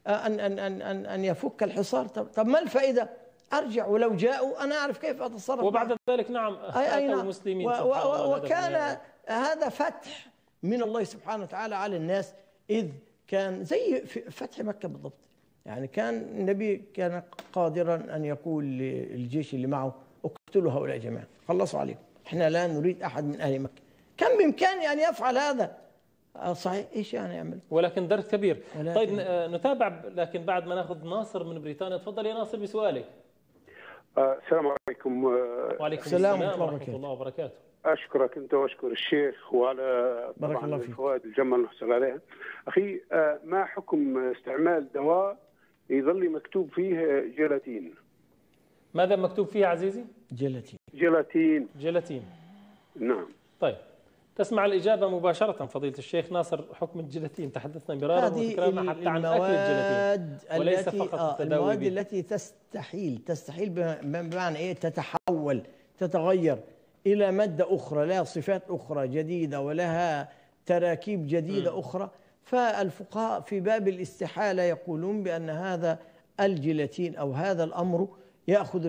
أن يفك الحصار. طب ما الفائدة؟ أرجع، ولو جاءوا أنا أعرف كيف أتصرف. وبعد ذلك نعم أتوا المسلمين. وكان هذا فتح من الله سبحانه وتعالى على الناس، إذ كان زي فتح مكة بالضبط. يعني كان النبي كان قادرا أن يقول للجيش اللي معه اقتلوا هؤلاء جميعا، خلصوا عليهم، احنا لا نريد أحد من أهل مكة. كان بإمكانه أن يفعل هذا. صحيح، ايش يعني يعمل؟ ولكن درس كبير. طيب نتابع، لكن بعد ما ناخذ ناصر من بريطانيا. تفضل يا ناصر بسؤالك. السلام عليكم. وعليكم السلام ورحمة الله وبركاته. أشكرك أنت وأشكر الشيخ وعلى طبعا الفوائد الجمة اللي نحصل عليها. أخي، ما حكم استعمال دواء يظل مكتوب فيه جيلاتين؟ ماذا مكتوب فيه عزيزي؟ جيلاتين. نعم. طيب تسمع الإجابة مباشرة فضيلة الشيخ ناصر. حكم الجيلاتين تحدثنا مرارا وتكرارا حتى عن أكل الجيلاتين وليس فقط التداوي المواد التي تستحيل بمعنى إيه؟ تتغير إلى مادة أخرى لها صفات أخرى جديدة ولها تراكيب جديدة أخرى. فالفقهاء في باب الاستحالة يقولون بأن هذا الجيلاتين أو هذا الأمر يأخذ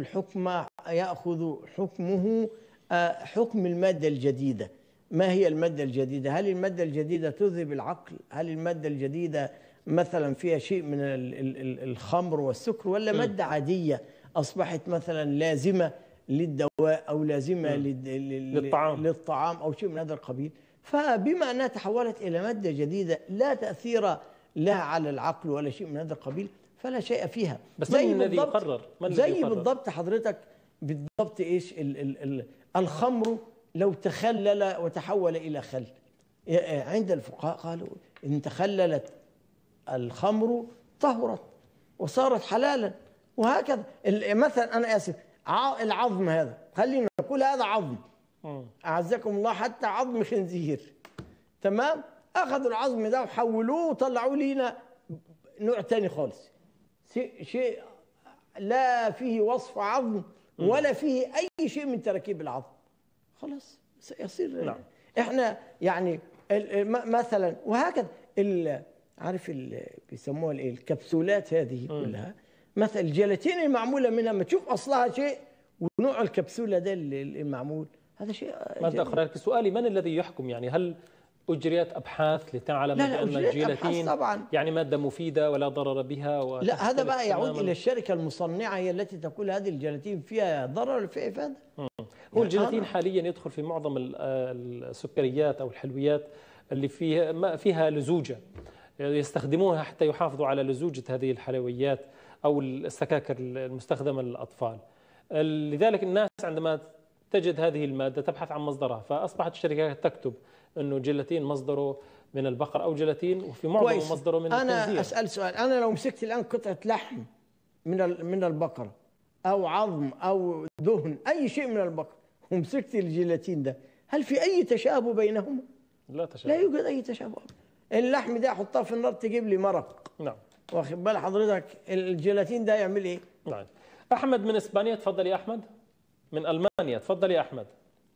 حكمه حكم المادة الجديدة. ما هي المادة الجديدة؟ هل المادة الجديدة تذهب العقل؟ هل المادة الجديدة مثلا فيها شيء من الخمر والسكر، ولا مادة عادية أصبحت مثلا لازمة للدواء أو لازمة للطعام أو شيء من هذا القبيل؟ فبما أنها تحولت إلى مادة جديدة لا تأثير لها على العقل ولا شيء من هذا القبيل فلا شيء فيها. بس من الذي يقرر؟ زي بالضبط حضرتك بالضبط إيش الخمر لو تخلل وتحول إلى خل، عند الفقهاء قالوا إن تخللت الخمر طهرت وصارت حلالا. وهكذا مثلا أنا آسف، العظم هذا خلينا نقول هذا عظم، أعزكم الله، حتى عظم خنزير، تمام؟ أخذوا العظم ده وحولوه وطلعوا لنا نوع تاني خالص، شيء لا فيه وصف عظم ولا فيه أي شيء من تركيب العظم، خلاص سيصير. نعم. احنا يعني مثلا وهكذا عارف بيسموها الايه الكبسولات هذه كلها، مثلا الجيلاتين المعموله منها ما تشوف اصلها شيء ونوع الكبسوله ده المعمول هذا شيء مادة أخرى. لكن سؤالي من الذي يحكم؟ يعني هل أجريت أبحاث لتعلم بأن الجيلاتين يعني مادة مفيدة ولا ضرر بها؟ لا، هذا بقى يعود إلى الشركة المصنعة، هي التي تقول هذه الجيلاتين فيها ضرر ولا فيها إفادة. هو الجيلاتين حاليا يدخل في معظم السكريات أو الحلويات اللي فيها لزوجة، يستخدموها حتى يحافظوا على لزوجة هذه الحلويات أو السكاكر المستخدمة للأطفال. لذلك الناس عندما تجد هذه المادة تبحث عن مصدرها، فأصبحت الشركات تكتب أنه جيلاتين مصدره من البقر أو جيلاتين وفي معظم مصدره من الخنزير. أنا أسأل سؤال، أنا لو مسكت الآن قطعة لحم من البقرة أو عظم أو دهن أي شيء من البقر ومسكت الجيلاتين ده، هل في أي تشابه بينهما؟ لا تشابه، لا يوجد أي تشابه. اللحم ده أحطه في النار تجيب لي مرق. نعم. واخد بال حضرتك؟ الجيلاتين ده يعمل إيه؟ نعم. أحمد من إسبانيا، تفضل يا أحمد. من ألمانيا، تفضل يا أحمد.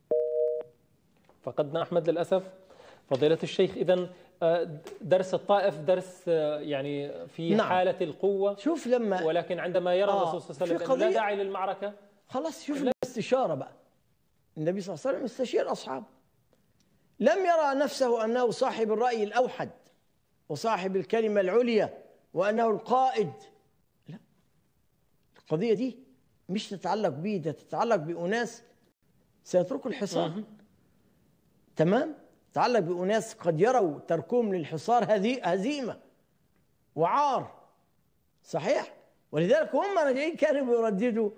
فقدنا أحمد للأسف. فضيلة الشيخ، إذن درس الطائف درس يعني في نعم. حالة القوة. شوف لما ولكن عندما يرى الرسول صلى الله عليه وسلم لا داعي للمعركة، خلاص شوف الاستشارة بقى. النبي صلى الله عليه وسلم استشير أصحابه، لم يرى نفسه أنه صاحب الرأي الأوحد وصاحب الكلمة العليا وأنه القائد. لا، القضية دي مش تتعلق به، ده تتعلق بأناس سيتركوا الحصار. تمام؟ تتعلق بأناس قد يروا تركهم للحصار هزيمة وعار. صحيح؟ ولذلك هم راجعين كانوا يرددوا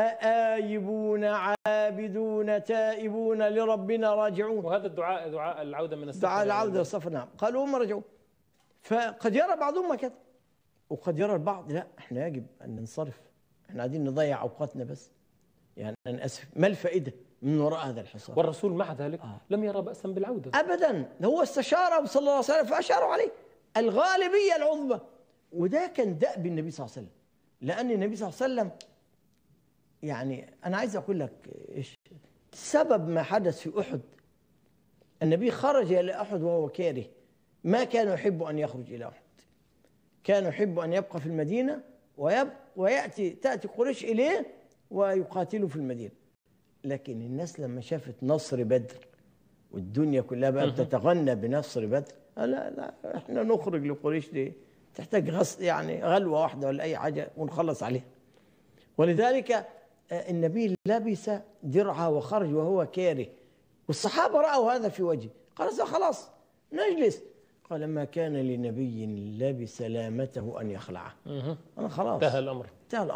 آيبون عابدون تائبون لربنا راجعون. وهذا الدعاء دعاء العودة من السفر. دعاء العودة من السفر، نعم. قالوا هم رجعوا. فقد يرى بعضهم كذا وقد يرى البعض لا، احنا يجب أن ننصرف، احنا قاعدين نضيع أوقاتنا بس. يعني أنا آسف، ما الفائدة من وراء هذا الحصار؟ والرسول مع ذلك لم يرى بأسا بالعودة أبدا. هو استشاره صلى الله عليه وسلم فأشاروا عليه الغالبية العظمى، وده كان دأب النبي صلى الله عليه وسلم. لأن النبي صلى الله عليه وسلم يعني أنا عايز أقول لك إيش سبب ما حدث في أحد. النبي خرج إلى أحد وهو كاره، ما كان يحب أن يخرج إلى أحد، كان يحب أن يبقى في المدينة تأتي قريش إليه ويقاتلوا في المدينة. لكن الناس لما شافت نصر بدر والدنيا كلها بقى تتغنى بنصر بدر، لا احنا نخرج لقريش دي تحتاج يعني غلوة واحدة ولا أي حاجة ونخلص عليها. ولذلك النبي لبس درعه وخرج وهو كاره، والصحابة رأوا هذا في وجهه، قالوا خلاص نجلس. قال ما كان لنبي لبس لامته أن يخلعه. أنا خلاص انتهى الأمر.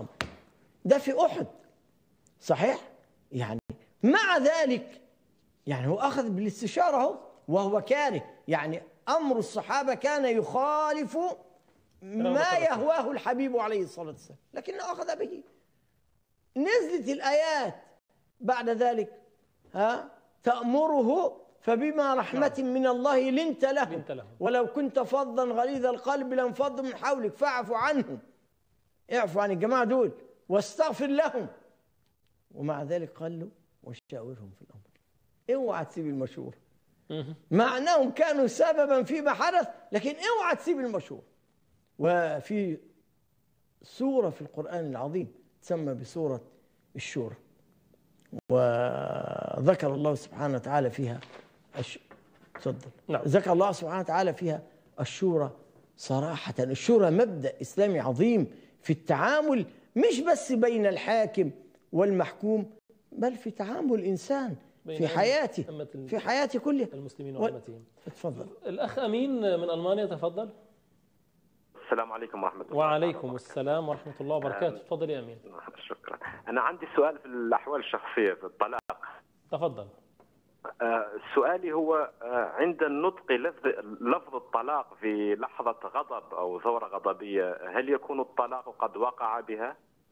ده في أحد. صحيح؟ يعني مع ذلك يعني هو أخذ بالاستشارة وهو كاره، يعني أمر الصحابة كان يخالف ما يهواه الحبيب عليه الصلاة والسلام، لكنه أخذ به. نزلت الآيات بعد ذلك تأمره فبما رحمة من الله لنت لهم ولو كنت فظا غليظ القلب لانفضوا من حولك فاعف عنهم، اعفوا عن الجماعة دول واستغفر لهم. ومع ذلك قال له وشاورهم في الأمر. اوعى تسيب المشورة، مع أنهم كانوا سببا فيما حدث، لكن اوعى تسيب المشورة. وفي سورة في القرآن العظيم تسمى بسورة الشورى، وذكر الله سبحانه وتعالى فيها تفضل. نعم. ذكر الله سبحانه وتعالى فيها الشورى صراحة. الشورى مبدأ إسلامي عظيم في التعامل، مش بس بين الحاكم والمحكوم، بل في تعامل الإنسان في حياته، في حياته كلها، المسلمين وأمتهم. تفضل. الأخ أمين من ألمانيا، تفضل. السلام عليكم ورحمة الله. وعليكم السلام ورحمة الله وبركاته. تفضل يا أمين. شكرا. أنا عندي سؤال في الأحوال الشخصية في الطلاق. تفضل. سؤالي هو عند النطق لفظ الطلاق في لحظة غضب أو ثورة غضبية، هل يكون الطلاق قد وقع بها؟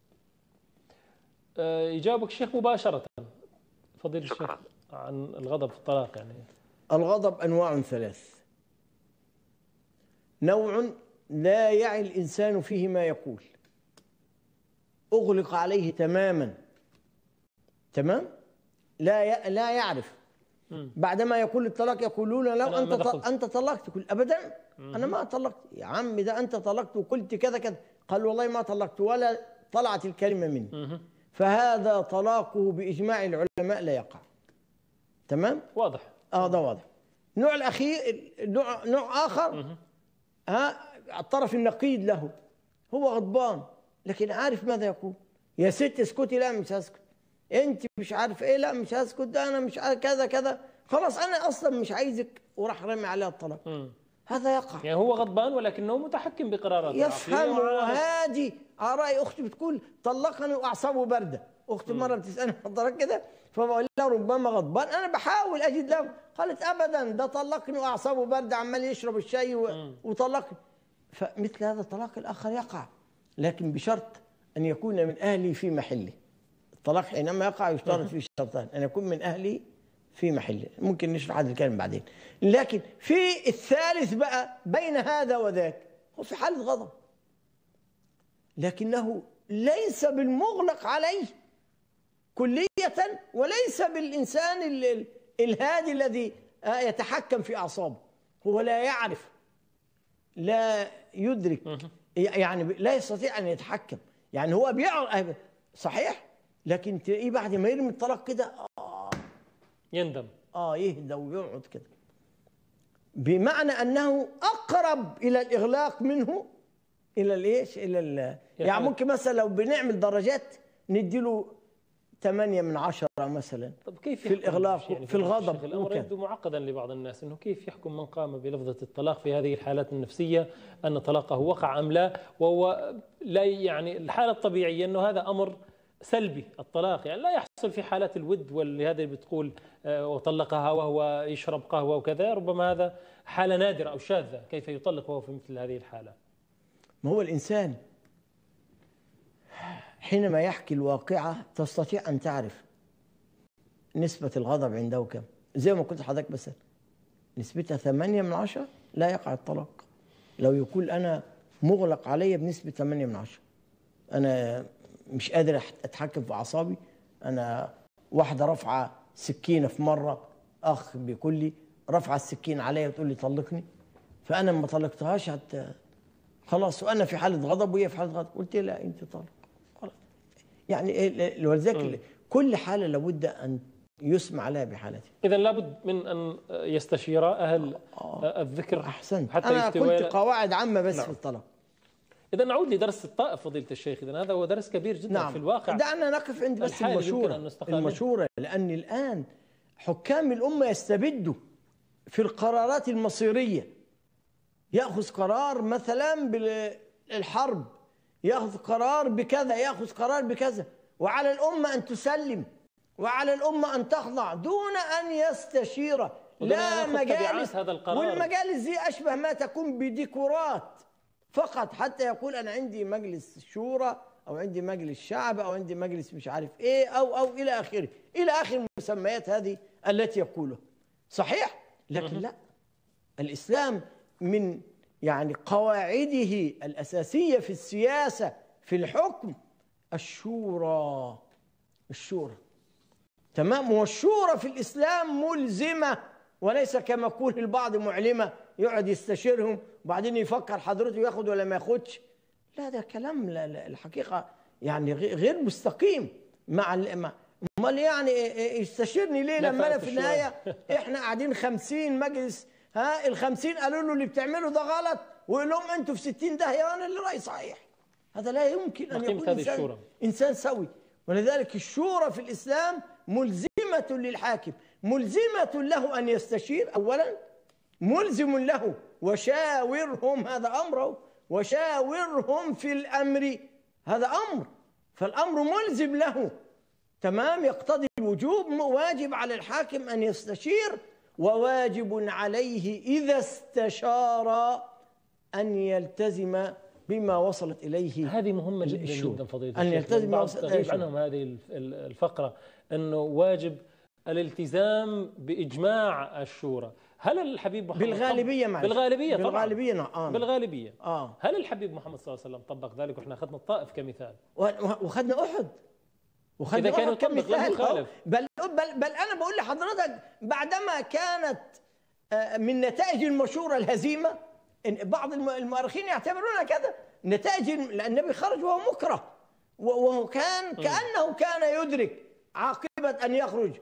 يجاوبك الشيخ مباشرة فضيل الشيخ عن الغضب في الطلاق. يعني الغضب أنواع ثلاث. نوع لا يعي الإنسان فيه ما يقول، أغلق عليه تماما، تمام، لا يعرف. بعدما يقول الطلاق يقولون له أنت طلقت، تقول أبدا أنا ما طلقت يا عم، ده أنت طلقت وقلت كذا كذا، قال والله ما طلقت ولا طلعت الكلمة مني. فهذا طلاقه بإجماع العلماء لا يقع. تمام؟ واضح. ده واضح. النوع الأخير، نوع آخر الطرف النقيض له، هو غضبان لكن عارف ماذا يقول. يا ست اسكتي، لا مش هسكت. انت مش عارف ايه، لا مش هسكت، ده انا مش عارف كذا كذا، خلاص انا اصلا مش عايزك، وراح رمي عليها الطلاق. هذا يقع. يعني هو غضبان ولكنه متحكم بقراراته، يفهم وهادي. رأي اختي بتقول طلقني واعصابه بارده. اختي مره بتسالني حضرتك كده، فبقول لها ربما غضبان، انا بحاول اجد له. قالت ابدا، ده طلقني واعصابه بارده، عمال يشرب الشاي وطلقني. فمثل هذا الطلاق الاخر يقع، لكن بشرط ان يكون من اهلي في محله. الطلاق حينما يقع يشترط فيه شرطان: ان يكون من اهلي في محله. ممكن نشرح هذا الكلام بعدين. لكن في الثالث بقى بين هذا وذاك، هو في حالة غضب لكنه ليس بالمغلق عليه كلية، وليس بالإنسان الهادي الذي يتحكم في أعصابه. هو لا يعرف، لا يدرك، يعني لا يستطيع أن يتحكم. يعني هو بيعرف صحيح، لكن تلاقيه بعد ما يرمي الطلاق كده يندم، يهدى ويقعد كده، بمعنى أنه أقرب إلى الإغلاق منه إلى الإيش؟ يعني ممكن مثلا لو بنعمل درجات نديله 8 من 10 مثلا. طب كيف في الإغلاق يعني في الغضب؟ الأمر يبدو معقدا لبعض الناس، أنه كيف يحكم من قام بلفظة الطلاق في هذه الحالات النفسية أن طلاقه وقع أم لا، وهو لا يعني الحالة الطبيعية أنه هذا أمر سلبي. الطلاق يعني لا يحصل في حالات الود، واللي هذا بتقول وطلقها وهو يشرب قهوة وكذا، ربما هذا حالة نادرة أو شاذة. كيف يطلق وهو في مثل هذه الحالة؟ ما هو الإنسان حينما يحكي الواقعة تستطيع أن تعرف نسبة الغضب عنده كم. زي ما قلت لحضرتك مثلا نسبتها 8 من 10 لا يقع الطلاق. لو يقول أنا مغلق علي بنسبة 8 من 10، أنا مش قادر أتحكم في أعصابي، أنا واحدة رافعة سكينة في مرة، أخ بيقول لي رافعة السكين عليا وتقول لي طلقني، فأنا ما طلقتهاش خلاص، وأنا في حالة غضب وهي في حالة غضب، قلت لا أنت طالق خلاص. يعني ولذلك كل حالة لابد أن يسمع لها بحالتها. إذا لابد من أن يستشير أهل الذكر. أحسنت. حتى أنا قلت قواعد عامة بس في الطلاق. إذا نعود لدرس الطائف فضيلة الشيخ، إذا هذا هو درس كبير جدا في الواقع. دعنا نقف عند بس المشورة، لأن الآن حكام الأمة يستبدوا في القرارات المصيرية. يأخذ قرار مثلا بالحرب، يأخذ قرار بكذا، يأخذ قرار بكذا، وعلى الأمة أن تسلم، وعلى الأمة أن تخضع دون أن يستشير. لا مجالس، والمجالس دي أشبه ما تكون بديكورات فقط، حتى يقول أنا عندي مجلس شورى أو عندي مجلس شعب أو عندي مجلس مش عارف إيه أو إلى آخره، إلى آخر المسميات هذه التي يقولها. صحيح، لكن لا، الإسلام من يعني قواعده الأساسية في السياسة في الحكم الشورى. تمام. والشورى في الإسلام ملزمة، وليس كما يقول البعض معلمة، يقعد يستشيرهم وبعدين يفكر حضرته ياخد ولا ما ياخدش. لا، ده كلام الحقيقة يعني غير مستقيم. امال يعني يستشيرني ليه لما انا في النهاية احنا قاعدين 50 مجلس، ال50 قالوا له اللي بتعمله ده غلط، ويقول لهم انتوا في 60 داهية وانا اللي رأيي صحيح. هذا لا يمكن ان يكون انسان سوي. ولذلك الشورى في الإسلام ملزمة للحاكم، ملزمة له أن يستشير أولا، ملزم له وشاورهم، هذا أمره، وشاورهم في الأمر، هذا أمر، فالأمر ملزم له. تمام. يقتضي الوجوب، واجب على الحاكم أن يستشير، وواجب عليه إذا استشار أن يلتزم بما وصلت إليه. هذه مهمة جدا جدا فضيلة أن يلتزم بما وصلت إليه. عنهم هذه الفقرة أنه واجب الالتزام بإجماع الشورى. هل الحبيب محمد بالغالبية طبعا بالغالبية هل الحبيب محمد صلى الله عليه وسلم طبق ذلك؟ وإحنا أخذنا الطائف كمثال، وأخذنا أحد، إذا كان يطبق لم يخالف. بل أنا بقول لحضرتك بعدما كانت من نتائج المشورة الهزيمة، بعض المؤرخين يعتبرونها كذا نتائج، لأن النبي خرج وهو مكره، وهو كأنه كان يدرك عاقبة أن يخرج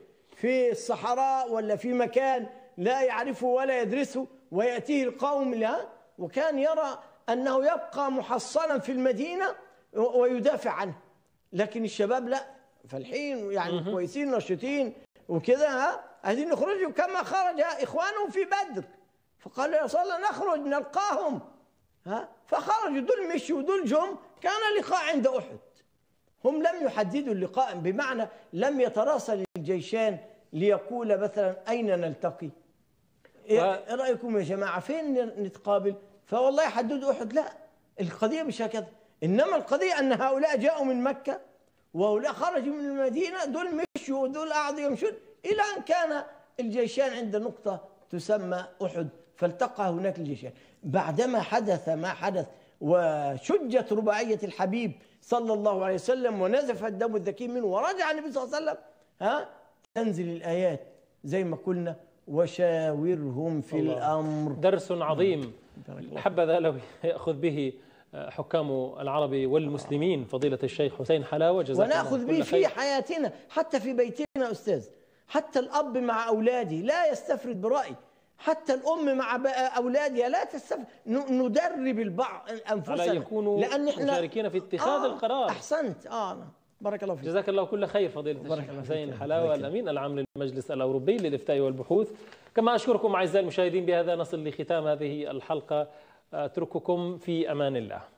في الصحراء ولا في مكان لا يعرفه ولا يدرسه، ويأتيه القوم له، وكان يرى أنه يبقى محصنا في المدينة ويدافع عنه. لكن الشباب لا، فالحين يعني كويسين نشيطين وكذا، عايزين يخرجوا كما خرج إخوانهم في بدر، فقالوا يا رسول الله نخرج نلقاهم، فخرجوا، دول مشوا ودول جم، كان لقاء عند أحد. هم لم يحددوا اللقاء، بمعنى لم يتراسل الجيشان ليقول مثلا أين نلتقي، إيه رأيكم يا جماعة فين نتقابل، فوالله يحددوا أحد، لا، القضية مش هكذا. إنما القضية أن هؤلاء جاءوا من مكة وهؤلاء خرجوا من المدينة، دول مشوا ودول قعدوا يمشون إلى أن كان الجيشان عند نقطة تسمى أحد، فالتقى هناك الجيشان. بعدما حدث ما حدث وشجت رباعية الحبيب صلى الله عليه وسلم ونزف الدم الذكي منه ورجع النبي صلى الله عليه وسلم، تنزل الآيات زي ما قلنا وشاورهم في الأمر. درس عظيم حبذا لو يأخذ به حكام العرب والمسلمين فضيلة الشيخ حسين حلاوة، جزاك الله ونأخذ به في حياتنا، حتى في بيتنا أستاذ، حتى الأب مع أولاده لا يستفرد برأي، حتى الأم مع أولادها لا تستفرد، ندرب البعض أنفسنا على يكونوا لأن احنا مشاركين في اتخاذ القرار. أحسنت. بارك الله فيك. جزاك الله كل خير فضيلة الشيخ حسين حلاوة، الأمين العام للمجلس الأوروبي للإفتاء والبحوث. كما أشكركم أعزائي المشاهدين، بهذا نصل لختام هذه الحلقة، أترككم في أمان الله.